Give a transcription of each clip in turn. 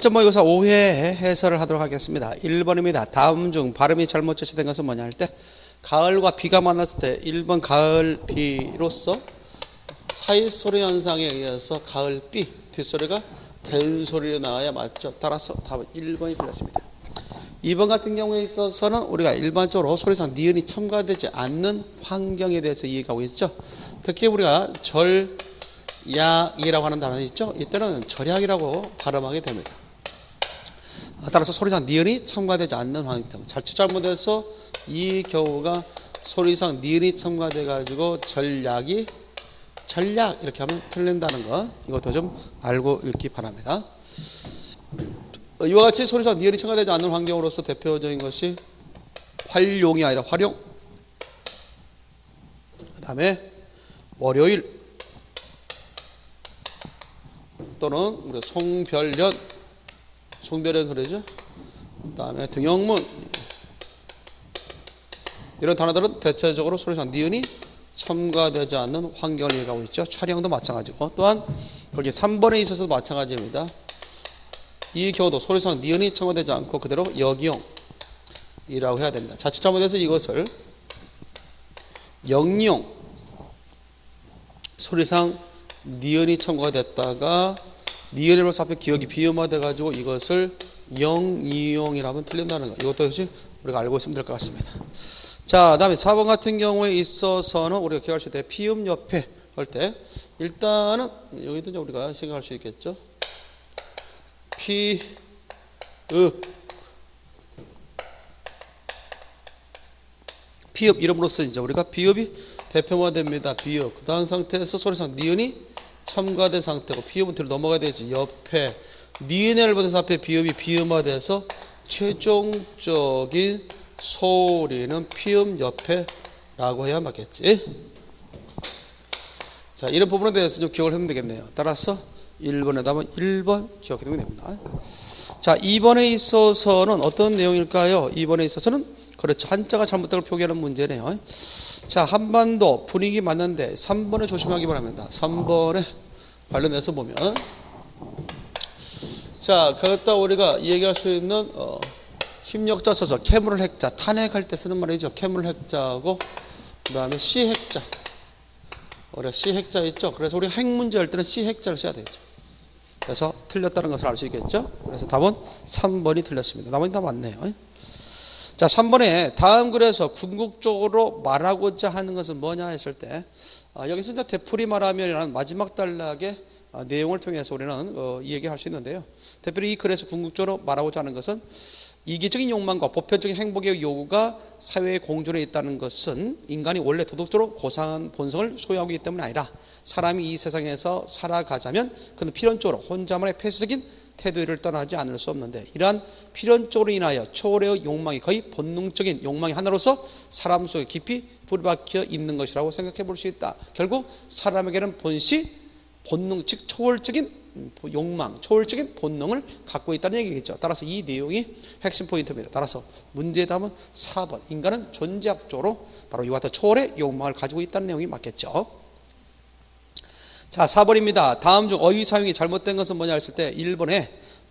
8.5 오해 해설을 하도록 하겠습니다. 1번입니다. 다음 중 발음이 잘못 제시된 것은 뭐냐 할 때 가을과 비가 만났을 때 1번 가을 비로서 사이소리 현상에 의해서 가을 비 뒷소리가 된 소리로 나와야 맞죠. 따라서 답은 1번이 틀렸습니다. 2번 같은 경우에 있어서는 우리가 일반적으로 소리상 니은이 첨가되지 않는 환경에 대해서 이해하고 있죠. 특히 우리가 절약이라고 하는 단어 있죠. 이때는 절약이라고 발음하게 됩니다. 따라서 소리상 니은이 첨가되지 않는 환경. 자칫 잘못해서 이 경우가 소리상 니은이 첨가돼 가지고 절약 이렇게 하면 틀린다는 거, 이것도 좀 알고 읽기 바랍니다. 이와 같이 소리상 니은이 첨가되지 않는 환경으로서 대표적인 것이 활용이 아니라 활용, 그 다음에 월요일 또는 우리 송별연 그러죠. 그 다음에 등용문, 이런 단어들은 대체적으로 소리상 니은이 첨가되지 않는 환경을 얘기하고 있죠. 촬영도 마찬가지고, 또한 거기 3번에 있어서도 마찬가지입니다. 이 경우도 소리상 니은이 첨가되지 않고 그대로 역이용이라고 해야 됩니다. 자칫 잘못해서 이것을 역용, 소리상 니은이 첨가가 됐다가 니은으로서 앞에 기억이 비음화돼 가지고 이것을 영이용이라고 하면 틀린다는 거, 이것도 역시 우리가 알고 있으면 될 것 같습니다. 자, 다음에 4번 같은 경우에 있어서는 우리가 기억할 수 있을 때 피음 옆에 할 때 일단은 여기도 우리가 생각할 수 있겠죠. 피읍 이름으로써 이제 우리가 비읍이 대표화됩니다. 비읍. 그 다음 상태에서 소리상 니은이 첨가된 상태고 피읍은 뒤로 넘어가야 되지. 옆에 니은을 받아서 앞에 비읍이 비음화돼서 최종적인 소리는 피음 옆에라고 해야 맞겠지. 자, 이런 부분에 대해서 좀 기억을 하면 되겠네요. 따라서 1번에 답은 1번 기억해두면 됩니다. 자, 2번에 있어서는 어떤 내용일까요? 2번에 있어서는 그렇죠, 한자가 잘못된 걸 표기하는 문제네요. 자, 한반도 분위기 맞는데 3번에 조심하기 바랍니다. 3번에 관련해서 보면, 자, 그것다 우리가 얘기할 수 있는 힘역자 써서 캐물을 핵자, 탄핵할 때 쓰는 말이죠. 캐물 핵자하고 그 다음에 시 핵자, 우리가 시 핵자 있죠. 그래서 우리 핵 문제 할 때는 시 핵자를 써야 되죠. 그래서 틀렸다는 것을 알 수 있겠죠. 그래서 답은 3번이 틀렸습니다. 나머지 다 맞네요. 자, 3번에 다음 글에서 궁극적으로 말하고자 하는 것은 뭐냐 했을 때, 여기서 이제 되풀이 말하면이라는 마지막 단락의 내용을 통해서 우리는 얘기할 수 있는데요. 특별히 이 글에서 궁극적으로 말하고자 하는 것은 이기적인 욕망과 보편적인 행복의 요구가 사회의 공존에 있다는 것은 인간이 원래 도덕적으로 고상한 본성을 소유하고 있기 때문이 아니라 사람이 이 세상에서 살아가자면 그는 필연적으로 혼자만의 폐쇄적인 태도를 떠나지 않을 수 없는데, 이러한 필연적으로 인하여 초월의 욕망이 거의 본능적인 욕망의 하나로서 사람 속에 깊이 뿌리박혀 있는 것이라고 생각해 볼 수 있다. 결국 사람에게는 본시, 본능, 즉 초월적인 욕망, 초월적인 본능을 갖고 있다는 얘기겠죠. 따라서 이 내용이 핵심 포인트입니다. 따라서 문제의 답은 4번, 인간은 존재학적으로 바로 이와 같은 초월의 욕망을 가지고 있다는 내용이 맞겠죠. 자, 4번입니다. 다음 중 어휘 사용이 잘못된 것은 뭐냐 했을 때 1번에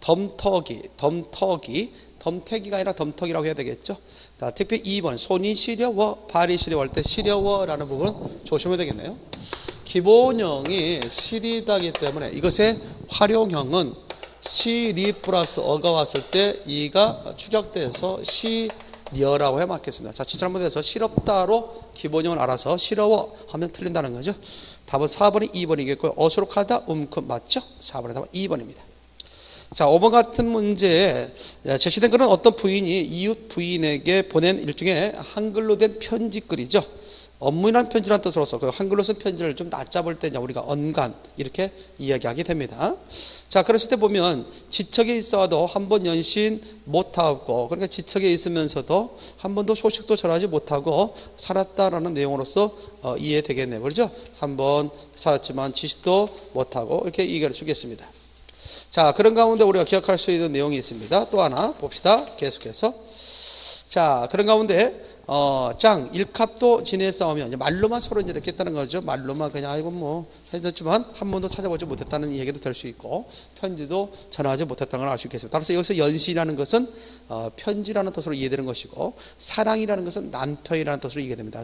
덤터기가 아니라 덤터기라고 해야 되겠죠. 자, 특히 2번 손이 시려워, 발이 시려워 할 때 시려워라는 부분 조심해야 되겠네요. 기본형이 시리다기 때문에 이것의 활용형은 시리 플러스 어가 왔을 때 이가 축약돼서 시려라고 해 맞겠습니다. 자칫 잘못해서 시럽다로 기본형을 알아서 시려워 하면 틀린다는 거죠. 답은 4번이 2번이겠고요. 어수룩하다, 맞죠? 4번의 답은 2번입니다. 자, 5번 같은 문제에 제시된 글은 어떤 부인이 이웃 부인에게 보낸 일종의 한글로 된 편지글이죠. 업무인한 편지라는 뜻으로서 그 한글로 쓴 편지를 좀 낮잡을 때 우리가 언간 이렇게 이야기하게 됩니다. 자, 그랬을 때 보면 지척에 있어도 한 번 연신 못하고, 그러니까 지척에 있으면서도 한 번도 소식도 전하지 못하고 살았다라는 내용으로서 이해되겠네요. 그렇죠? 한 번 살았지만 지식도 못하고 이렇게 얘기할 수 있겠습니다. 자, 그런 가운데 우리가 기억할 수 있는 내용이 있습니다. 또 하나 봅시다. 계속해서. 자, 그런 가운데 짱, 일값도 지내 싸우면 이제 말로만 서로 이제 이렇게 했다는 거죠. 말로만 그냥 아이고 뭐 했지만 한 번도 찾아보지 못했다는 얘기도 될 수 있고 편지도 전하지 못했다는 걸 알 수 있겠습니다. 따라서 여기서 연시라는 것은 편지라는 뜻으로 이해되는 것이고 사랑이라는 것은 남편이라는 뜻으로 이해됩니다.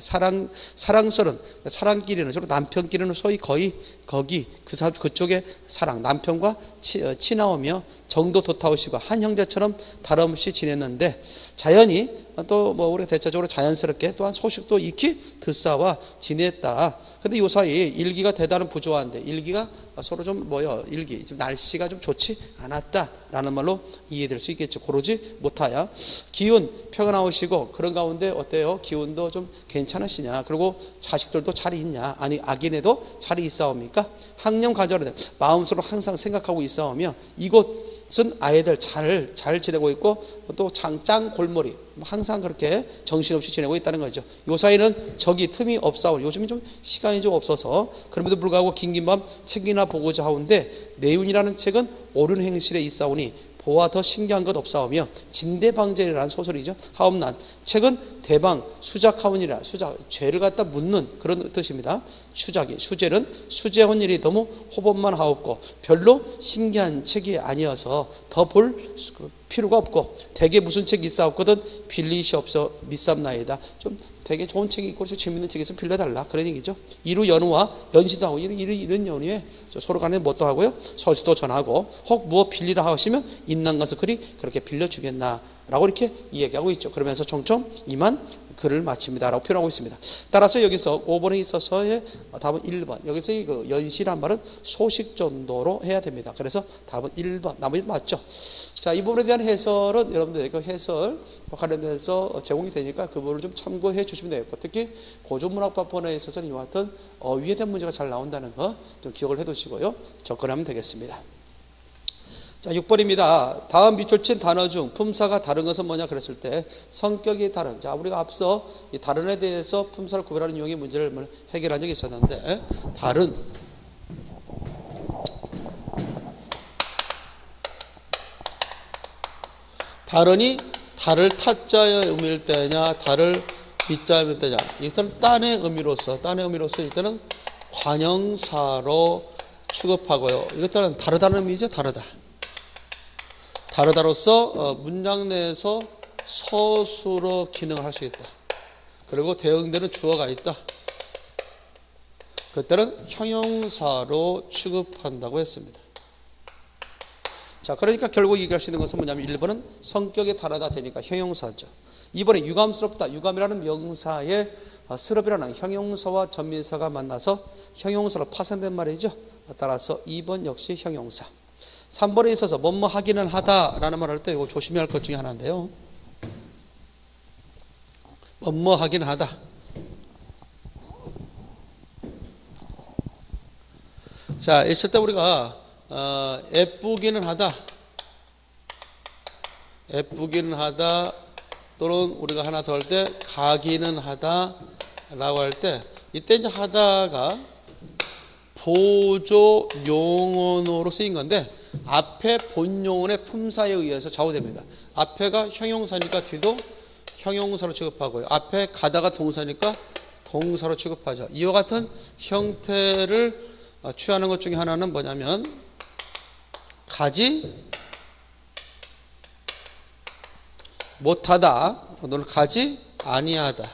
사랑설은 사랑끼리는 주로 남편끼리는 소위 거의 거기 그쪽의 사랑 남편과 친하오며 정도 도타오시고 한 형제처럼 다름없이 지냈는데 자연히 또 뭐 우리가 대체적으로 자연스럽게 또한 소식도 익히 듣사와 지냈다. 근데 요 사이 일기가 대단한 부조한데 일기가 서로 좀 일기 좀 날씨가 좀 좋지 않았다라는 말로 이해될 수 있겠죠. 고르지 못하여 기운 평안하시고 그런 가운데 어때요? 기운도 좀 괜찮으시냐? 그리고 자식들도 잘 있냐? 아니 아기네도 잘 있사옵니까? 학령 가져라 마음속으로 항상 생각하고 있사오며 이곳은 아이들 잘 지내고 있고 또 짱 골머리 항상 그렇게 정신없이 지내고 있다는 거죠. 요 사이는 적이 틈이 없사오니 요즘은 좀 시간이 좀 없어서 그럼에도 불구하고 긴긴 밤 책이나 보고자 하운데 내윤이라는 책은 옳은 행실에 있사오니 보아 더 신기한 것 없사오며 진대방제라는 소설이죠. 하옵난 책은 대방 수작하오니라 수작 죄를 갖다 묻는 그런 뜻입니다. 수제는 수제한 일이 너무 호법만 하옵고 별로 신기한 책이 아니어서 더 볼 필요가 없고 대개 무슨 책이 있사옵거든 빌리시옵소 믿삼나이다. 좀 되게 좋은 책이 있고 재밌는 책이 있으면 빌려달라 그런 얘기죠. 이루 연우와 연시도 하고 이런 연후에 서로 간에 뭣도 하고요 소식도 전하고 혹 무엇 빌리라 하시면 있는 것을 그렇게 빌려주겠나라고 이렇게 이야기하고 있죠. 그러면서 총총 이만 글을 마칩니다 라고 표현하고 있습니다. 따라서 여기서 5번에 있어서의 답은 1번. 여기서 이 연시란 말은 소식 정도로 해야 됩니다. 그래서 답은 1번. 나머지 맞죠? 자, 이 부분에 대한 해설은 여러분들 그 해설 관련돼서 제공이 되니까 그 부분을 좀 참고해 주시면 되겠고 특히 고전문학법본에 있어서는 이와 같은 위에 대한 문제가 잘 나온다는 거 좀 기억을 해 두시고요. 접근하면 되겠습니다. 자, 6번입니다. 다음 밑줄 친 단어 중 품사가 다른 것은 뭐냐 그랬을 때 성격이 다른. 자, 우리가 앞서 이 다른에 대해서 품사를 구별하는 용의 문제를 해결한 적이 있었는데 다른이 다를 타자의 의미일 때냐 다를 비자의 의미일 때냐 일단 딴의 의미로서 일단은 관형사로 취급하고요. 이것들은 다르다는 의미죠. 다르다로서 문장 내에서 서술어 기능을 할 수 있다. 그리고 대응되는 주어가 있다. 그때는 형용사로 취급한다고 했습니다. 자, 그러니까 결국 얘기할 수 있는 것은 뭐냐면 1번은 성격이 다르다 되니까 형용사죠. 2번에 유감스럽다. 유감이라는 명사에 스럽이라는 형용사와 전미사가 만나서 형용사로 파생된 말이죠. 따라서 2번 역시 형용사. 3번에 있어서 뭐뭐 하기는 하다라는 말을 할 때 이거 조심해야 할 것 중에 하나인데요. 뭐뭐 하기는 하다. 자, 있을 때 우리가 예쁘기는 하다 또는 우리가 하나 더 할 때 가기는 하다라고 할 때 이때 이제 하다가 보조 용언어로 쓰인 건데 앞에 본용언의 품사에 의해서 좌우됩니다. 앞에가 형용사니까 뒤도 형용사로 취급하고요. 앞에 가다가 동사니까 동사로 취급하죠. 이와 같은 형태를 취하는 것 중에 하나는 뭐냐면 가지 못하다 또는 가지 아니하다.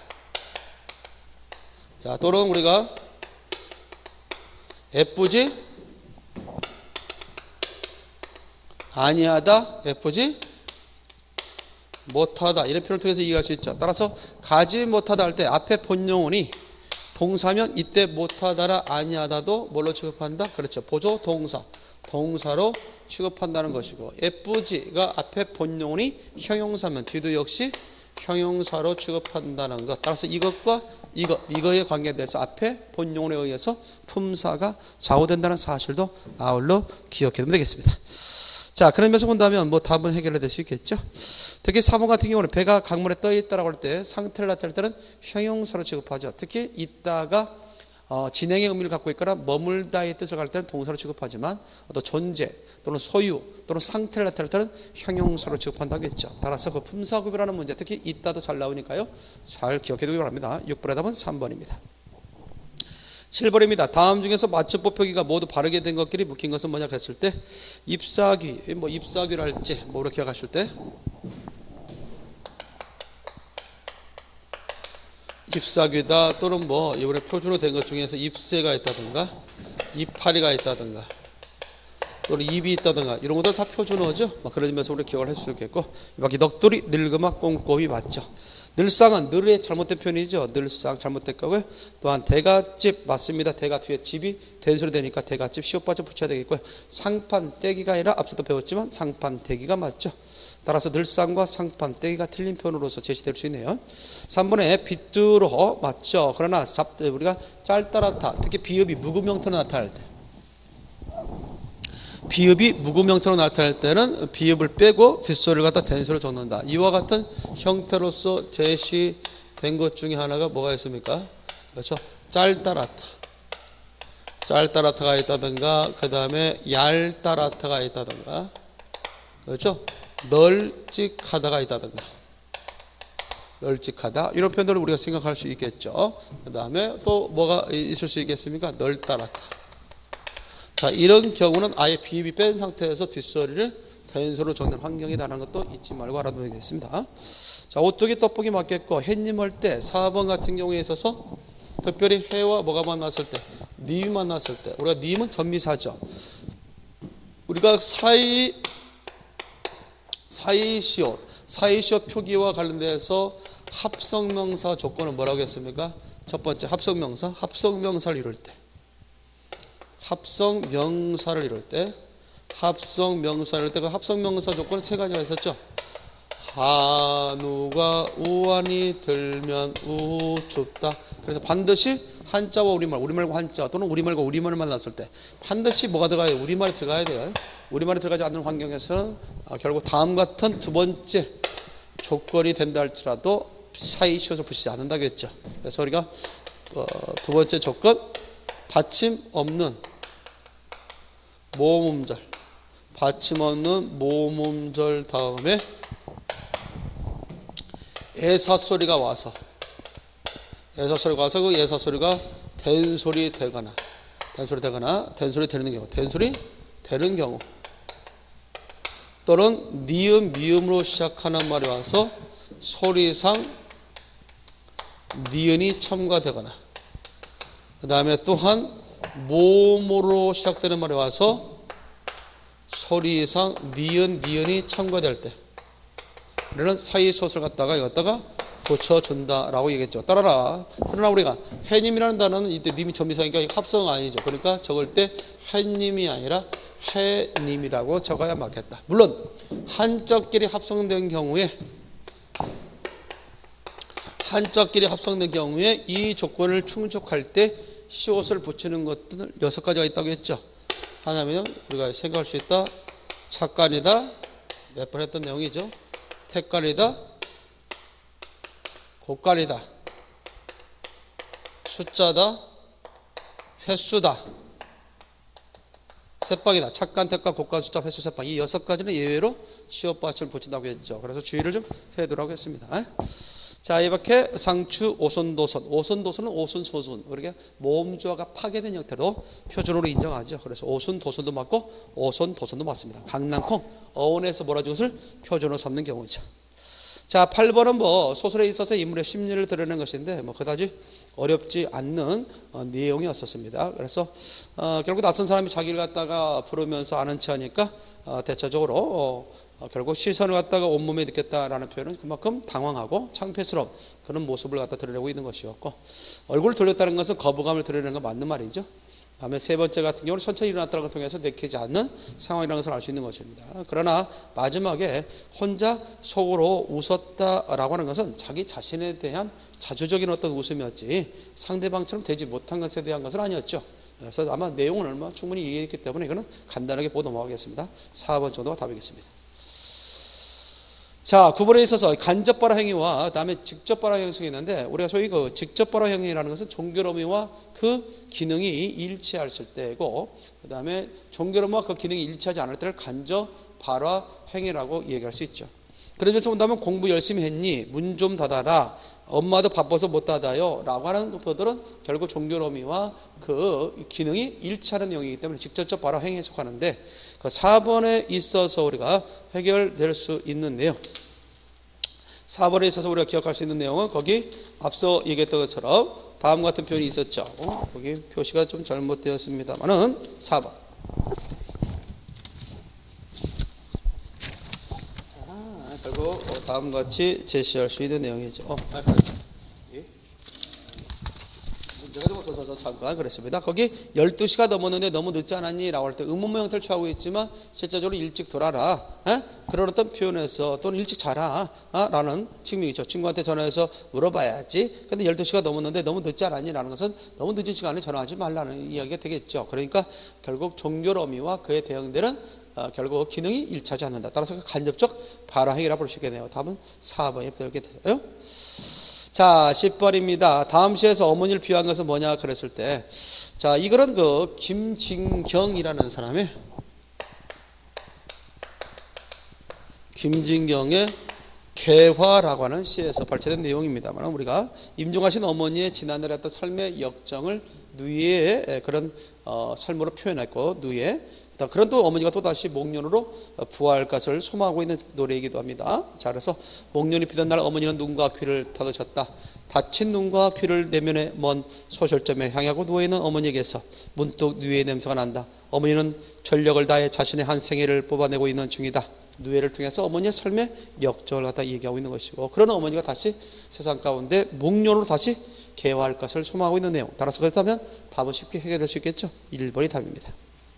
자, 또는 우리가 예쁘지 아니하다, 예쁘지 못하다 이런 표현을 통해서 이해할 수 있죠. 따라서 가지 못하다 할 때 앞에 본용언이 동사면 이때 못하다라 아니하다도 뭘로 취급한다? 그렇죠. 보조 동사로 취급한다는 것이고 예쁘지가 앞에 본용언이 형용사면 뒤도 역시 형용사로 취급한다는 것. 따라서 이것과 이거의 관계에 대해서 앞에 본용언에 의해서 품사가 좌우된다는 사실도 아울러 기억해두면 되겠습니다. 자, 그런 면에서 본다면 답은 해결될 수 있겠죠. 특히 4번 같은 경우는 배가 강물에 떠 있다라고 할 때 상태를 나타낼 때는 형용사로 취급하죠. 특히 있다가 진행의 의미를 갖고 있거나 머물다의 뜻을 가릴 때는 동사로 취급하지만 어떤 존재 또는 소유 또는 상태를 나타낼 때는 형용사로 취급한다고 했죠. 따라서 그 품사구별하는 문제, 특히 있다도 잘 나오니까요. 잘 기억해 두기 바랍니다. 6번의 답은 3번입니다. 7번입니다. 다음 중에서 맞춤법 표기가 모두 바르게 된 것끼리 묶인 것은 뭐냐 했을 때 ip사귀, ip사귀랄지 뭐로 기억하실 때 ip사귀다 또는 이번에 표준으로 된 것 중에서 ip새가 있다든가 이파리가 있다든가 또는 입이 있다든가 이런 것들 다 표준어죠. 그런 점에서 우리 기억을 할 수 있겠고 이밖에 넋두리, 늙으마, 꼼꼼히 맞죠. 늘상은 늘의 잘못된 표현이죠. 늘상 잘못된 거고요. 또한 대갓집 맞습니다. 대가 뒤에 집이 된소리 되니까 대갓집 시옷받쳐 붙여야 되겠고요. 상판 떼기가 아니라 앞서도 배웠지만 상판 떼기가 맞죠. 따라서 늘상과 상판 떼기가 틀린 표현으로서 제시될 수 있네요. 3번에 빗두러 맞죠. 그러나 우리가 짤따라타 특히 비읍이 무구명토로 나타날 때 비읍이 무구명토로 나타날 때는 비읍을 빼고 뒷소리를 갖다 된소리를 적는다. 이와 같은 형태로서 제시된 것 중에 하나가 뭐가 있습니까? 그렇죠. 짤따라타. 짤따라타가 있다든가 그 다음에 얄따라타가 있다든가 그렇죠. 널찍하다가 있다든가 널찍하다 이런 표현들을 우리가 생각할 수 있겠죠. 그 다음에 또 뭐가 있을 수 있겠습니까? 널따라타. 자, 이런 경우는 아예 비읍이 뺀 상태에서 뒷소리를 된소리로 적는 환경이라는 것도 잊지 말고 알아두면 되겠습니다. 자, 오뚜기 떡볶이 맞겠고 햇님 할 때 4번 같은 경우에 있어서 특별히 해와 뭐가 만났을 때 님이 만났을 때 우리가 님은 전미사죠. 우리가 사이시옷 표기와 관련돼서 합성명사 조건은 뭐라고 했습니까? 첫 번째 합성명사를 이룰 때 합성명사를 이룰 때 그 합성명사 조건은 세 가지가 있었죠. 한우가 우한이 들면 우춥다. 그래서 반드시 한자와 우리말과 한자 또는 우리말과 우리말을 만났을 때 반드시 뭐가 들어가요? 우리말이 들어가야 돼요. 우리말이 들어가지 않는 환경에서는 결국 다음 같은 두 번째 조건이 된다 할지라도 사이시옷을 붙이지 않는다겠죠. 그래서 우리가 두 번째 조건 받침 없는 모음음절 받침 없는 모음음절 다음에 애사소리가 와서 그 애사소리가 된소리 되거나 된소리 되는 경우 또는 니은 미음으로 시작하는 말이 와서 소리상 니은이 첨가되거나 그 다음에 또한 모음으로 시작되는 말이 와서 소리상 니은이 첨가될 때 우리는 사이소설 갖다가 고쳐준다라고 얘기했죠. 따라라. 그러나 우리가 해님이라는 단어는 이때 님이 전미사니까 합성 아니죠. 그러니까 적을 때 해님이 아니라 해님이라고 적어야 맞겠다. 물론 한자끼리 합성된 경우에 이 조건을 충족할 때 시옷을 붙이는 것들 6가지가 있다고 했죠. 하나면 우리가 생각할 수 있다. 착간이다. 몇 번 했던 내용이죠. 택간이다. 곡간이다. 숫자다. 횟수다. 셋방이다. 착간, 택간, 곡간, 숫자, 횟수, 셋방. 이 6가지는 예외로 시옷 받침을 붙인다고 했죠. 그래서 주의를 좀 해두라고 했습니다. 자, 이밖에 상추, 오손도손. 오손도손은 오순소순. 우리가 모음조화가 파괴된 형태로 표준어로 인정하죠. 그래서 오순도손도 맞고 오손도손도 맞습니다. 강낭콩, 어원에서 몰아준 것을 표준어로 삼는 경우죠. 자, 8번은 소설에 있어서 인물의 심리를 드러내는 것인데 그다지 어렵지 않는 내용이었었습니다. 그래서 결국 낯선 사람이 자기를 갖다가 부르면서 아는 체하니까 대체적으로 결국 시선을 갖다가 온몸에 느꼈다라는 표현은 그만큼 당황하고 창피스러운 그런 모습을 갖다 드러내고 있는 것이었고 얼굴을 돌렸다는 것은 거부감을 드러내는 건 맞는 말이죠. 다음에 세 번째 같은 경우는 천천히 일어났다는 걸 통해서 내키지 않는 상황이라는 것을 알 수 있는 것입니다. 그러나 마지막에 혼자 속으로 웃었다라고 하는 것은 자기 자신에 대한 자조적인 어떤 웃음이었지 상대방처럼 되지 못한 것에 대한 것은 아니었죠. 그래서 아마 내용은 얼마 충분히 이해했기 때문에 이거는 간단하게 보고 넘어가겠습니다. 4번 정도가 답이겠습니다. 자, 구번에 있어서 간접 발화 행위와 그다음에 직접 발화 형성이 있는데 우리가 소위 그 직접 발화 행위라는 것은 종결 의미와 그 기능이 일치했을 때고 그다음에 종결 의미와 그 기능이 일치하지 않을 때를 간접 발화 행위라고 얘기할 수 있죠. 그래서 본다면 공부 열심히 했니? 문 좀 닫아라. 엄마도 바빠서 못 닫아요. 라고 하는 것들은 결국 종결 의미와 그 기능이 일치하는 내용이기 때문에 직접적 발화 행위에 속하는데 그 4번에 있어서 우리가 해결될 수 있는 내용 4번에 있어서 우리가 기억할 수 있는 내용은 거기 앞서 얘기했던 것처럼 다음 같은 표현이 있었죠. 거기 표시가 좀 잘못되었습니다만은 4번 자, 결국 다음과 같이 제시할 수 있는 내용이죠. 문제가 좀 없어서 잠깐 그랬습니다. 거기 12시가 넘었는데 너무 늦지 않았니? 라고 할 때 의문문 형태를 취하고 있지만 실제적으로 일찍 돌아라. 그런 어떤 표현에서 또는 일찍 자라. 라는 측면이죠. 친구한테 전화해서 물어봐야지. 근데 12시가 넘었는데 너무 늦지 않았니? 라는 것은 너무 늦은 시간에 전화하지 말라는 이야기가 되겠죠. 그러니까 결국 종결 어미와 그에 대응되는 결국 기능이 일치하지 않는다. 따라서 그 간접적 발화 행위라고 볼 수 있겠네요. 답은 4번에 되게 되요. 자, 10번입니다. 다음 시에서 어머니를 비유한 것은 뭐냐 그랬을 때, 자, 이거는 그 김진경이라는 사람의 김진경의 개화라고 하는 시에서 발췌된 내용입니다만 우리가 임종하신 어머니의 지난날의 어떤 삶의 역정을 누이의 그런 삶으로 표현했고 누이의 그런 또 어머니가 또다시 목련으로 부활할 것을 소망하고 있는 노래이기도 합니다. 자, 그래서 목련이 피던 날 어머니는 눈과 귀를 닫으셨다. 닫힌 눈과 귀를 내면의 먼 소셜점에 향하고 누워있는 어머니에게서 문득 누이의 냄새가 난다. 어머니는 전력을 다해 자신의 한 생애를 뽑아내고 있는 중이다. 누이를 통해서 어머니의 삶의 역정을 갖다 얘기하고 있는 것이고 그런 어머니가 다시 세상 가운데 목련으로 다시 개화할 것을 소망하고 있는 내용. 따라서 그렇다면 답은 쉽게 해결될 수 있겠죠. 1번이 답입니다.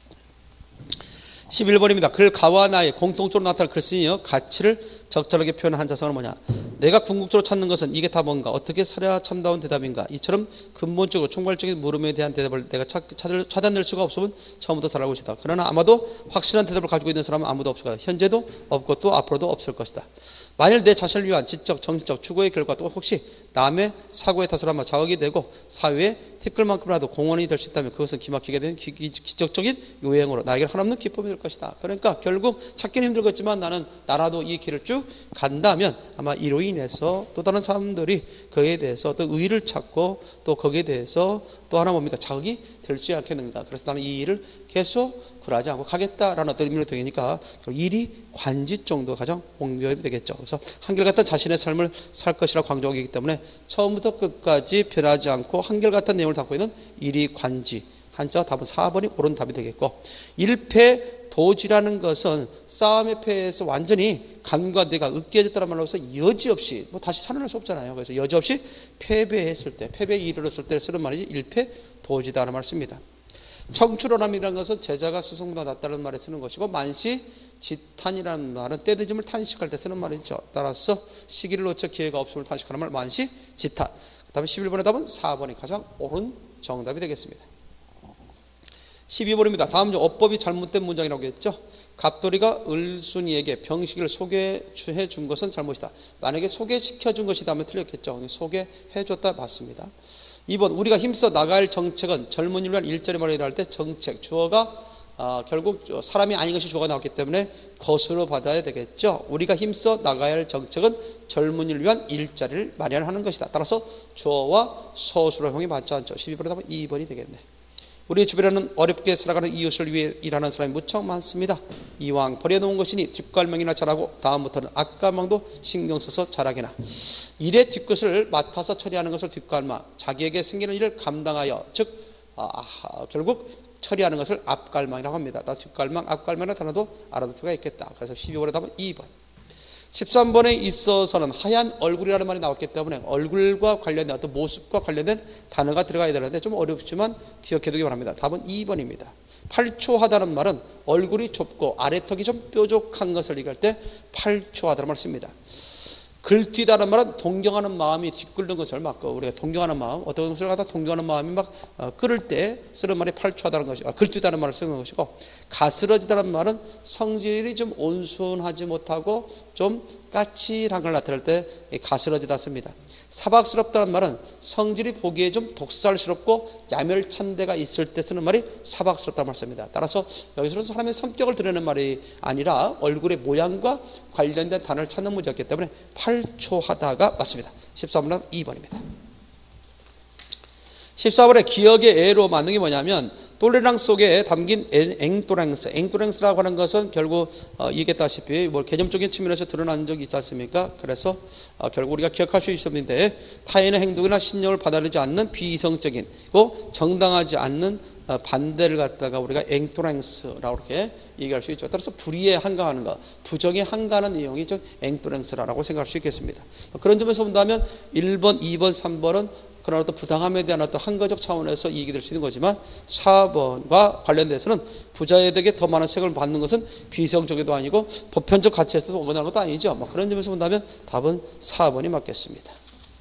11번입니다. 글 가와 나의 공통적으로 나타날 글쓰기의 가치를 적절하게 표현한 한자성어는 뭐냐? 내가 궁극적으로 찾는 것은 이게 다 뭔가? 어떻게 살아야 참다운 대답인가? 이처럼 근본적으로 총괄적인 물음에 대한 대답을 내가 찾아낼 수가 없으면 처음부터 잘 알고 있다. 그러나 아마도 확실한 대답을 가지고 있는 사람은 아무도 없을 것이다. 현재도 없고 또 앞으로도 없을 것이다. 만일 내 자신을 위한 지적, 정신적 추구의 결과 또 혹시 남의 사고의 탓을 아마 자극이 되고 사회에 티끌만큼이라도 공헌이 될 수 있다면 그것은 기막히게 된 기적적인 요행으로 나에게 한없는 기쁨이 될 것이다. 그러니까 결국 찾기는 힘들겠지만 나라도 이 길을 쭉 간다면 아마 이로 인해서 또 다른 사람들이 거기에 대해서 또 의의를 찾고 또 거기에 대해서 또 하나 뭡니까? 자극이 될 수 않겠는가. 그래서 나는 이 일을 계속 굴하지 않고 가겠다라는 어떤 의미로 되니까 일이 관지 정도 가장 공교롭이 되겠죠. 그래서 한결같은 자신의 삶을 살 것이라 강조하기 때문에 처음부터 끝까지 변하지 않고 한결같은 내용을 담고 있는 일이 관지 한자 답은 4번이 옳은 답이 되겠고 일패도지라는 것은 싸움의 패에서 완전히 간과 뇌가 으깨졌다는 말로서 여지없이 다시 살아날 수 없잖아요. 그래서 여지없이 패배했을 때 패배에 이르렀을 때 쓰는 말이지 일패도지다라는 말을 씁니다. 청출어람이라는 것은 제자가 스승보다 낫다는 말에 쓰는 것이고 만시지탄이라는 말은 때늦음을 탄식할 때 쓰는 말이죠. 따라서 시기를 놓쳐 기회가 없음을 탄식하는 말 만시지탄. 그 다음에 11번의 답은 4번이 가장 옳은 정답이 되겠습니다. 12번입니다. 다음 중 어법이 잘못된 문장이라고 했죠. 갑돌이가 을순이에게 병식을 소개해 준 것은 잘못이다. 만약에 소개시켜 준 것이다면 틀렸겠죠. 소개해 줬다 맞습니다. 2번 우리가 힘써 나갈 정책은 젊은이를 위한 일자리 마련이라 할 때 정책 주어가 결국 사람이 아닌 것이 주어가 나왔기 때문에 것으로 받아야 되겠죠. 우리가 힘써 나가야 할 정책은 젊은이를 위한 일자리를 마련하는 것이다. 따라서 주어와 서술어 형이 맞지 않죠. 12번에 답은 2번이 되겠네. 우리 주변에는 어렵게 살아가는 이웃을 위해 일하는 사람이 무척 많습니다. 이왕 버려놓은 것이니 뒷갈망이나 잘하고 다음부터는 앞갈망도 신경 써서 잘하게나. 일의 뒷것을 맡아서 처리하는 것을 뒷갈망, 자기에게 생기는 일을 감당하여 즉 결국 처리하는 것을 앞갈망이라고 합니다. 뒷갈망, 앞갈망이라는 단어도 알아둘 필요가 있겠다. 그래서 12번에 답은 2번. 13번에 있어서는 하얀 얼굴이라는 말이 나왔기 때문에 얼굴과 관련된 어떤 모습과 관련된 단어가 들어가야 되는데 좀 어렵지만 기억해두기 바랍니다. 답은 2번입니다. 팔초하다는 말은 얼굴이 좁고 아래턱이 좀 뾰족한 것을 얘기할 때 팔초하다는 말을 씁니다. 글뛰다는 말은 동경하는 마음이 뒤끓는 것을 막 우리가 동경하는 마음, 어떤 것을 갖다 동경하는 마음이 막 끓을 때 쓰는 말이 팔초하다는 것이 글뛰다는 말을 쓰는 것이고, 가스러지다는 말은 성질이 좀 온순하지 못하고 좀 까칠한 걸 나타낼 때 가스러지다 씁니다. 사박스럽다는 말은 성질이 보기에 좀 독살스럽고 야멸찬 데가 있을 때 쓰는 말이 사박스럽다는 말을 씁니다. 따라서 여기서는 사람의 성격을 드러내는 말이 아니라 얼굴의 모양과 관련된 단어를 찾는 문제였기 때문에 팔초하다가 맞습니다. 14번은 2번입니다. 14번에 기억의 애로 만든 게 뭐냐면 똘레랑 속에 담긴 앵또랭스라고 하는 것은 결국 얘기했다시피 개념적인 측면에서 드러난 적이 있지 않습니까? 그래서 결국 우리가 기억할 수 있었는데, 타인의 행동이나 신념을 받아들이지 않는 비이성적인 정당하지 않는 반대를 갖다가 우리가 앵또랭스라고 이렇게 얘기할 수 있죠. 따라서 불의에 한가하는 것, 부정에 한가하는 내용이 좀 앵또랭스라고 생각할 수 있겠습니다. 그런 점에서 본다면 1번, 2번, 3번은 그러나 또 부당함에 대한 어떤 한가적 차원에서 이익이 될 수 있는 거지만, 4번과 관련돼서는 부자에게 더 많은 세금을 받는 것은 비이성적이도 아니고 보편적 가치에서도 원하는 것도 아니죠. 그런 점에서 본다면 답은 4번이 맞겠습니다.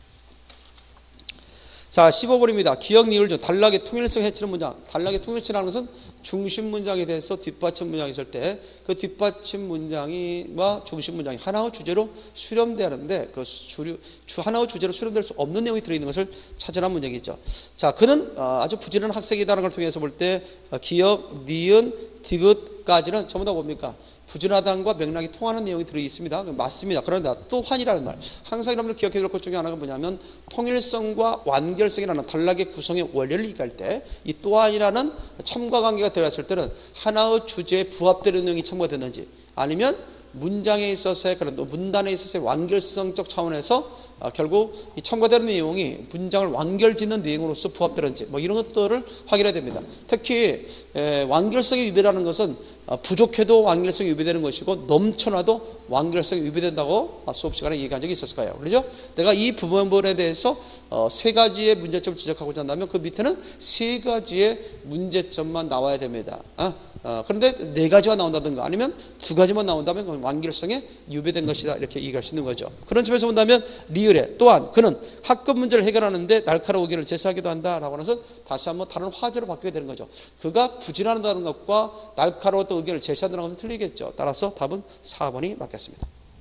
자, 15번입니다. 기억, 니을 중 단락의 통일성 해치는 문장. 단락의 통일성이라는 것은 중심 문장에 대해서 뒷받침 문장이 있을 때 그 뒷받침 문장이와 중심 문장이 하나의 주제로 수렴되는데, 그 하나의 주제로 수렴될 수 없는 내용이 들어있는 것을 찾으라는 문장이죠. 자, 그는 아주 부지런한 학생이다라는 걸 통해서 볼 때 기억, 니은, 디귿까지는 전부 다 뭡니까? 부지런하다는 과 맥락이 통하는 내용이 들어있습니다. 맞습니다. 그런데 또한이라는 말, 항상 여러분들 기억해야 될 것 중에 하나가 뭐냐면 통일성과 완결성이라는 단락의 구성의 원리를 얘기할 때 이 또한이라는 첨가 관계가 들어갔을 때는 하나의 주제에 부합되는 내용이 첨가가 됐는지, 아니면 문장에 있어서의 그런 문단에 있어서의 완결성적 차원에서 결국 이 첨가되는 내용이 문장을 완결짓는 내용으로서 부합되는지 이런 것들을 확인해야 됩니다. 특히 완결성의 위배라는 것은 부족해도 완결성이 위배되는 것이고 넘쳐나도 완결성이 위배된다고 수업 시간에 얘기한 적이 있었을 거예요. 그렇죠? 내가 이 부분에 대해서 세 가지의 문제점을 지적하고자 한다면 그 밑에는 세 가지의 문제점만 나와야 됩니다. 그런데 네 가지가 나온다든가 아니면 두 가지만 나온다면 그건 완결성에 유배된 것이다, 이렇게 얘기할 수 있는 거죠. 그런 점에서 본다면 리을에 또한 그는 학급 문제를 해결하는데 날카로운 의견을 제시하기도 한다라고 하는 것은 다시 한번 다른 화제로 바뀌게 되는 거죠. 그가 부진한다는 것과 날카로웠던 의견을 제시한다는 것은 틀리겠죠. 따라서 답은 4번이 맞겠습니다.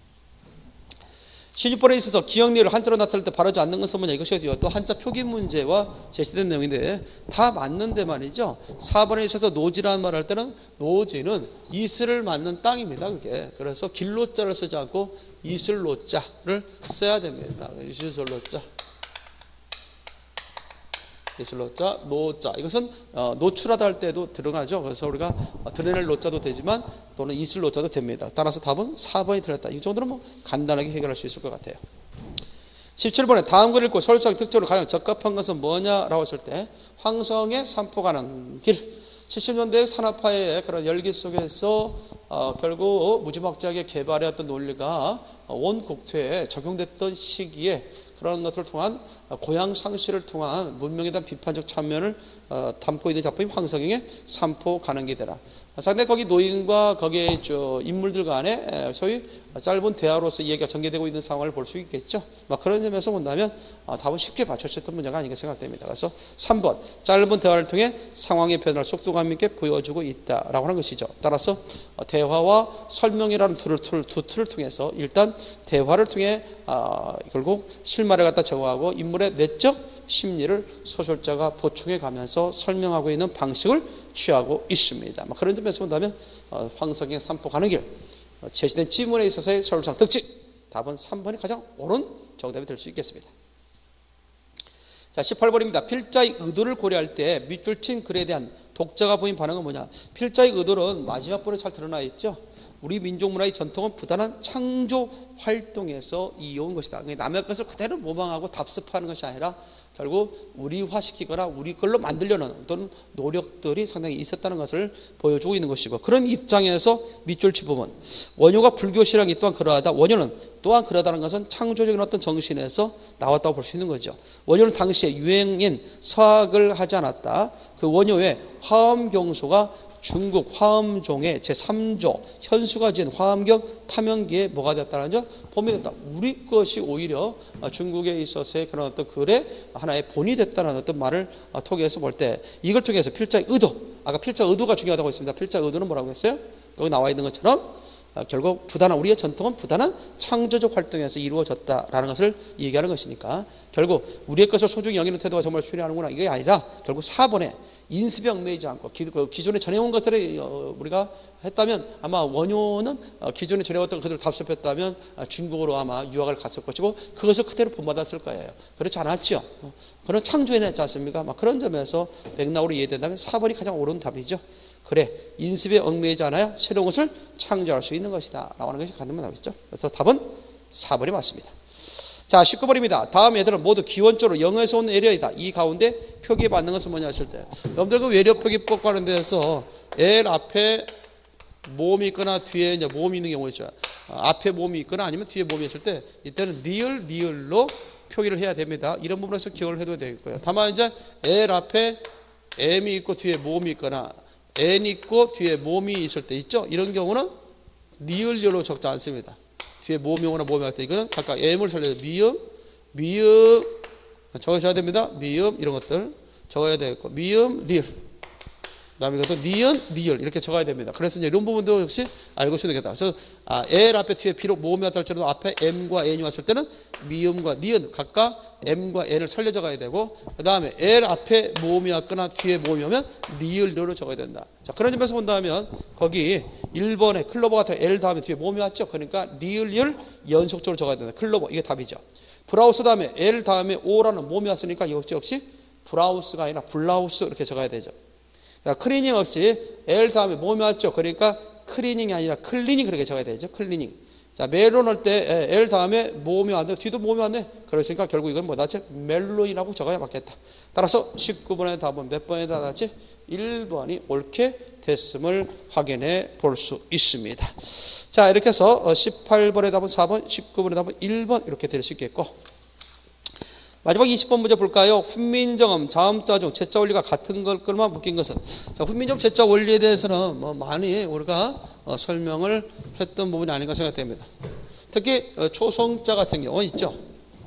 16번에 있어서 기억, 니을 한자로 나타낼 때 바르지 않는 것은 뭐냐, 이것이 또 한자 표기 문제와 제시된 내용인데 다 맞는데 말이죠. 4번에 있어서 노지라는 말을 할 때는 노지는 이슬을 맞는 땅입니다. 그게. 그래서 길로자를 쓰지 않고 이슬로자를 써야 됩니다. 이슬로자, 이슬로자, 노자. 이것은 노출하다 할 때도 들어가죠. 그래서 우리가 드러낼 노자도 되지만 또는 이슬로자도 됩니다. 따라서 답은 4번이 틀렸다. 이 정도는 간단하게 해결할 수 있을 것 같아요. 17번에 다음 글을 읽고 서울시장 특징으로 가장 적합한 것은 뭐냐라고 했을 때 황성의 산포 가는 길. 70년대 산업화의 그런 열기 속에서 결국 무지막지하게 개발해왔던 논리가 온 국토에 적용됐던 시기에 그런 것들을 통한 고향 상실을 통한 문명에 대한 비판적 참여를 담고 있는 작품이 황석영의 산포 가는 길이라. 상당히 거기 노인과 거기에 인물들 간에 소위 짧은 대화로서 이야기가 전개되고 있는 상황을 볼 수 있겠죠. 그런 점에서 본다면 답은 쉽게 맞춰졌던 문제가 아닌가 생각됩니다. 그래서 3번 짧은 대화를 통해 상황의 변화를 속도감 있게 보여주고 있다라고 하는 것이죠. 따라서 대화와 설명이라는 두 틀을 통해서 일단 대화를 통해 결국 실마리를 갖다 적어하고 인물의 내적 심리를 소설자가 보충해 가면서 설명하고 있는 방식을 취하고 있습니다. 그런 점에서 본다면 황석영의 산포 가는 길, 제시된 지문에 있어서의 서울시장 특징, 답은 3번이 가장 옳은 정답이 될 수 있겠습니다. 자, 18번입니다. 필자의 의도를 고려할 때 밑줄 친 글에 대한 독자가 보인 반응은 뭐냐? 필자의 의도는 마지막 번에 잘 드러나 있죠. 우리 민족 문화의 전통은 부단한 창조 활동에서 이어온 것이다. 남의 것을 그대로 모방하고 답습하는 것이 아니라 결국 우리화시키거나 우리 걸로 만들려는 어떤 노력들이 상당히 있었다는 것을 보여주고 있는 것이고, 그런 입장에서 밑줄 친 부분, 원효가 불교 실학이 또한 그러하다. 원효는 또한 그러하다는 것은 창조적인 어떤 정신에서 나왔다고 볼 수 있는 거죠. 원효는 당시에 유행인 서학을 하지 않았다. 그 원효의 화엄경소가 중국 화엄종의 제3조 현수가 지은 화엄경 탐영기에 뭐가 됐다는 점 본이 됐다. 우리 것이 오히려 중국에 있어서의 그런 어떤 글의 하나의 본이 됐다는 어떤 말을 통해서 볼 때 이걸 통해서 필자의 의도, 아까 필자 의도가 중요하다고 했습니다. 필자 의도는 뭐라고 했어요? 여기 나와 있는 것처럼 결국 부단한 우리의 전통은 부단한 창조적 활동에서 이루어졌다라는 것을 얘기하는 것이니까 결국 우리의 것을 소중히 여기는 태도가 정말 필요하는구나 이게 아니라 결국 4번에 인습에 얽매이지 않고 기존에 전해온 것들을 우리가 했다면 아마 원효는 기존에 전해왔던 그들을 답습했다면 중국으로 아마 유학을 갔을 것이고 그것을 그대로 본받았을 거예요. 그렇지 않았죠. 그런 창조해냈지 않습니까? 그런 점에서 맥락으로 이해된다면 4번이 가장 옳은 답이죠. 그래 인습에 얽매이지 않아야 새로운 것을 창조할 수 있는 것이다 라고 하는 것이 가능한 답이죠. 그래서 답은 4번이 맞습니다. 자 19번입니다. 다음 애들은 모두 기원적으로 영어에서 온 애려이다. 이 가운데 표기받는 것은 뭐냐 하실 때 여러분들 그 외려 표기법 하는 데서 L 앞에 모음이 있거나 뒤에 이제 모음이 있는 경우 있죠. 앞에 모음이 있거나 아니면 뒤에 모음이 있을 때 이때는 리을로 표기를 해야 됩니다. 이런 부분에서 기억을 해도 되겠고요. 다만 이제 L 앞에 M이 있고 뒤에 모음이 있거나 N 있고 뒤에 모음이 있을 때 있죠. 이런 경우는 리을로 적지 않습니다. 뒤에 모음이거나 모음이 할 때 이거는 각각 M을 살려서 미음 적으셔야 됩니다. 미음 이런 것들 적어야 되겠고 미음 리을 그다음에 이것도 니은 리을 이렇게 적어야 됩니다. 그래서 이제 이런 부분도 역시 알고 있어야 되겠다. 그래서 L 앞에 뒤에 비록 모음이 왔다 할지라도 앞에 M과 N이 왔을 때는 미음과 니은 각각 M과 N을 살려 적어야 되고 그 다음에 L 앞에 모음이 왔거나 뒤에 모음이 오면 리을로 적어야 된다. 자 그런 점에서 본다면 거기 1번에 클로버 같은 L 다음에 뒤에 모음이 왔죠. 그러니까 리을 연속적으로 적어야 된다. 클로버 이게 답이죠. 브라우스 다음에 L 다음에 O라는 모음이 왔으니까 역시 브라우스가 아니라 블라우스 이렇게 적어야 되죠. 클리닝 역시 L 다음에 모음이 왔죠. 그러니까 클리닝이 아니라 클리닝 그렇게 적어야 되죠. 클리닝. 자, 멜론 할 때 L 다음에 모음이 왔네. 뒤도 모음이 왔네. 그러니까 결국 이건 뭐다? 멜론이라고 적어야 맞겠다. 따라서 19번의 답은 몇 번에 답이지? 1번이 옳게 됐음을 확인해 볼 수 있습니다. 자, 이렇게 해서 18번의 답은 4번, 19번의 답은 1번 이렇게 될 수 있겠고 마지막 20번 문제 볼까요? 훈민정음, 자음자 중 제자 원리가 같은 것들만 묶인 것은 자, 훈민정음 제자 원리에 대해서는 많이 우리가 설명을 했던 부분이 아닌가 생각됩니다. 특히 초성자 같은 경우 있죠.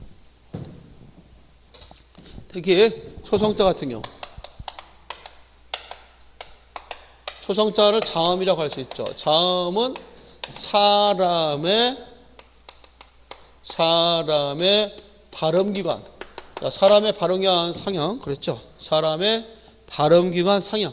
특히 초성자 같은 경우 초성자를 자음이라고 할 수 있죠. 자음은 사람의 발음기관 사람의 발음기관 상형 그랬죠. 사람의 발음기관 상형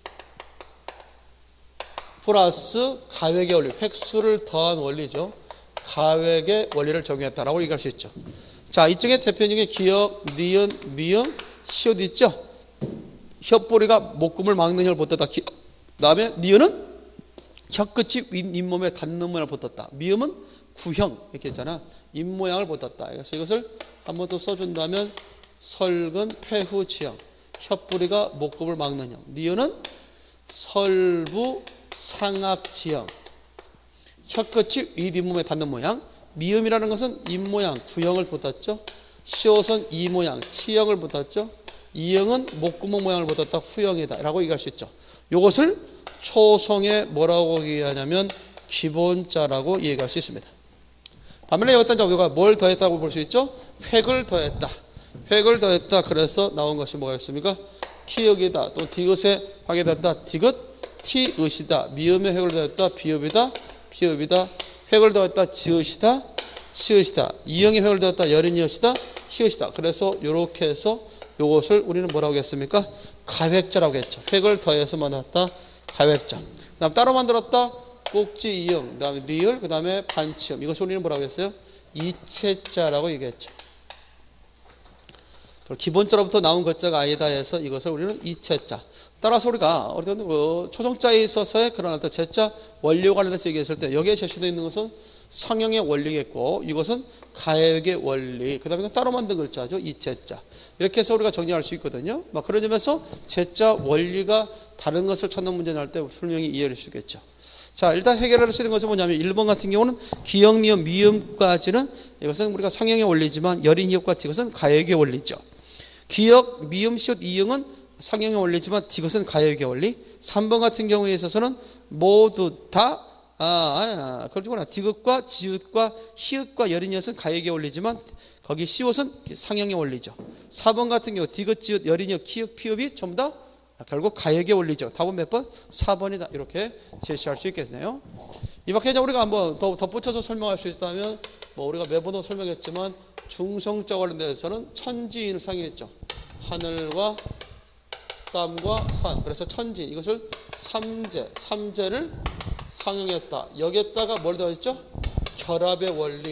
플러스 가획의 원리 획수를 더한 원리죠. 가획의 원리를 적용했다라고 얘기할 수 있죠. 자 이쪽에 대표적인 기역, 니은, 미음, 시옷 있죠. 혀뿌리가 목구멍을 막는 혀를 붙었다. 그 다음에 니은은 혀끝이 잇몸에 닿는 모양을 붙었다. 미음은 구형 이렇게 했잖아. 입모양을 붙었다. 그래서 이것을 한 번 더 써준다면 설근 폐후지형 혀뿌리가 목구멍을 막는 형. 니은은 설부 상악지형 혀끝이 윗잇몸에 닿는 모양. 미음이라는 것은 입모양 구형을 붙었죠. 시옷은 이모양 치형을 붙었죠. 이형은 목구멍 모양을 붙었다. 후형이다 라고 얘기할 수 있죠. 이것을 초성에 뭐라고 얘기하냐면 기본자라고 얘기할 수 있습니다. 반면에 여기다 우리가 뭘 더했다고 볼 수 있죠? 획을 더했다. 획을 더했다. 그래서 나온 것이 뭐가 있습니까? 키읔이다. 또 디귿에 하게 됐다. 디귿, 티읒이다. 미음에 획을 더했다. 비읍이다. 비읍이다. 획을 더했다. 지읒이다. 치읒이다. 이형에 획을 더했다. 여린이읒이다. 히읗이다. 그래서 이렇게 해서 이것을 우리는 뭐라고 했습니까? 가획자라고 했죠. 획을 더해서 만났다. 가획자. 그 다음 따로 만들었다. 꼭지 이응, 그 다음에 리을, 그 다음에 반치음. 이것을 우리는 뭐라고 했어요? 이체자라고 얘기했죠. 기본자로부터 나온 것자가 아니다 해서 이것을 우리는 이체자. 따라서 우리가 초성자에 있어서의 그런 어떤 제자 원리와 관련해서 얘기했을 때 여기에 제시되어 있는 것은 상형의 원리겠고 이것은 가획의 원리. 그 다음에 따로 만든 글자죠. 이체자. 이렇게 해서 우리가 정리할 수 있거든요. 그런 점에서 제자 원리가 다른 것을 찾는 문제 날 때 분명히 이해할 수 있겠죠. 자, 일단 해결할 수 있는 것은 뭐냐면 1번 같은 경우는 기역, 니은, 미음까지는 이것은 우리가 상형의 원리지만 여린, 히읗과 디귿은 가획의 원리죠. 기역, 미음, 시옷, 이응은 상형의 원리지만 디귿은 가역의 원리. 3번 같은 경우에 있어서는 모두 다 그렇구나. 디귿과 지읒과 히읗과 여린이엇은 가역의 원리지만 거기 시옷은 상형의 원리죠. 4번 같은 경우 디귿, 지읒, 여린이엇, 키읔, 피읍이 전부 다 결국 가역의 원리죠. 답은 몇 번? 4번이다. 이렇게 제시할 수 있겠네요. 이 밖에 우리가 한번 더 덧붙여서 설명할 수 있다면 우리가 매번도 설명했지만 중성자 관련돼서는 천지인을 상의했죠. 하늘과 땀과 산. 그래서 천지인 이것을 삼재를 상응했다. 여기에다가 뭘 더했죠? 결합의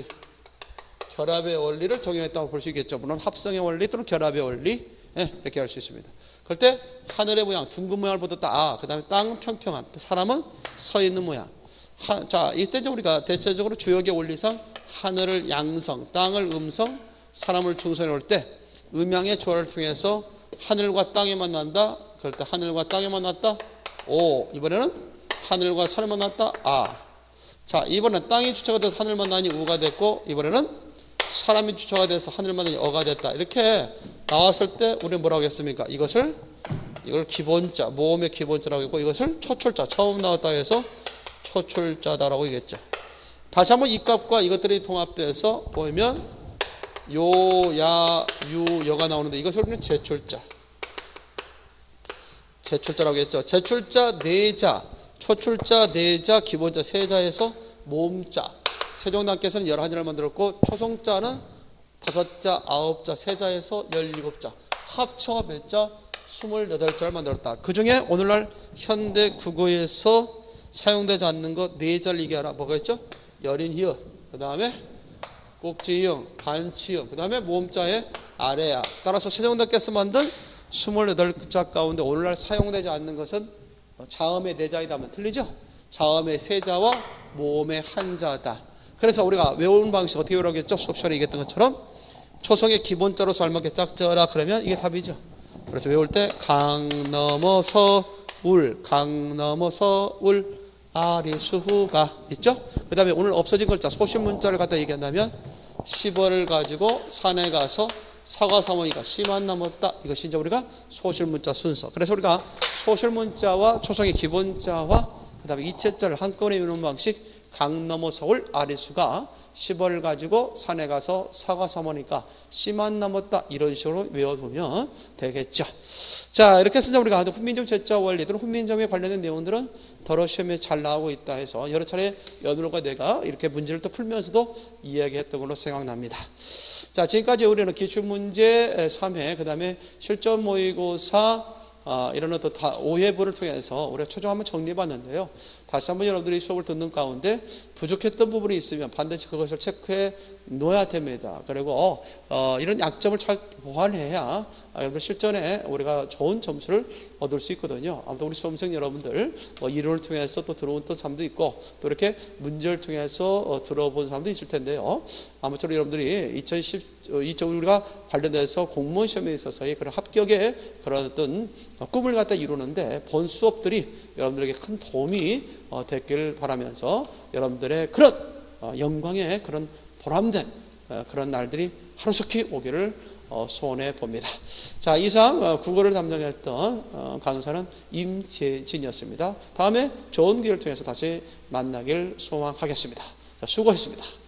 원리를 적용했다고 볼 수 있겠죠. 물론 합성의 원리 또는 결합의 원리 이렇게 할 수 있습니다. 그럴 때 하늘의 모양 둥근 모양을 보았다. 그 다음에 땅은 평평한, 사람은 서 있는 모양. 자, 이때 우리가 대체적으로 주역의 원리상 하늘을 양성, 땅을 음성, 사람을 중성에 올 때 음양의 조화를 통해서 하늘과 땅이 만난다. 그럴 때 하늘과 땅이 만났다. 오. 이번에는 하늘과 산을 만났다. 아. 자, 이번엔 땅이 주체가 돼서 하늘 만나니 우가 됐고, 이번에는 사람이 주체가 돼서 하늘 만나니 어가 됐다. 이렇게 나왔을 때 우리는 뭐라고 했습니까? 이걸 기본자, 모음의 기본자라고 했고, 이것을 초출자, 처음 나왔다 해서 초출자다라고 얘기했죠. 다시 한번 이 값과 이것들이 통합돼서 보면 요, 야, 유, 여가 나오는데 이것을 우리는 제출자라고 했죠. 제출자, 네자, 초출자, 네자, 기본자, 세자에서 모음자. 세종단께서는 11자를 만들었고 초성자는 5자, 9자, 세자에서 17자. 합쳐가 몇 자? 28자를 만들었다. 그 중에 오늘날 현대 국어에서 사용되지 않는 것 4자를 얘기하라. 뭐가 있죠? 여린 히읗, 그 다음에 꼭지이응, 반치음, 그 다음에 모음자의 아래야. 따라서 세종대께서 만든 28자 가운데 오늘날 사용되지 않는 것은 자음의 4자이다 하면 틀리죠? 자음의 3자와 모음의 1자다. 그래서 우리가 외우는 방식 어떻게 외우라고 했죠? 수업 시간에 얘기했던 것처럼 초성의 기본자로서 알맞게 짝져라 그러면 이게 답이죠. 그래서 외울 때 강 넘어서 울, 아리수후가 있죠? 그 다음에 오늘 없어진 글자 소신문자를 갖다 얘기한다면 10월을 가지고 산에 가서 사과사모니가 씨만 남았다. 이것이 이제 우리가 소실문자 순서. 그래서 우리가 소실문자와 초성의 기본자와 그 다음에 이체자를 한꺼번에 외우는 방식 강 넘어 서울 아리수가 10월을 가지고 산에 가서 사과사모니까 씨만 남았다. 이런 식으로 외워두면 되겠죠. 자, 이렇게 해서 우리가 훈민점 제자 원리 또는 훈민점에 관련된 내용들은 더러 시험에 잘 나오고 있다 해서 여러 차례 연우가 내가 이렇게 문제를 또 풀면서도 이야기했던 걸로 생각납니다. 자, 지금까지 우리는 기출문제 3회, 그 다음에 실전 모의고사 이런 어떤 5회부를 통해서 우리가 최종 한번 정리해봤는데요. 다시 한번 여러분들이 수업을 듣는 가운데 부족했던 부분이 있으면 반드시 그것을 체크해 놓아야 됩니다. 그리고 이런 약점을 잘 보완해야 여러분들 실전에 우리가 좋은 점수를 얻을 수 있거든요. 아무튼 우리 수험생 여러분들 이론을 통해서 또 들어온 사람도 있고 또 이렇게 문제를 통해서 들어본 사람도 있을 텐데요. 아무쪼록 여러분들이 우리가 관련돼서 공무원 시험에 있어서의 그런 합격의 그런 어떤 꿈을 갖다 이루는데 본 수업들이 여러분들에게 큰 도움이 됐길 바라면서 여러분들의 그런 영광의 그런 보람된 그런 날들이 하루속히 오기를 소원해 봅니다. 자, 이상 국어를 담당했던 강사는 임재진이었습니다. 다음에 좋은 기회를 통해서 다시 만나길 소망하겠습니다. 자, 수고했습니다.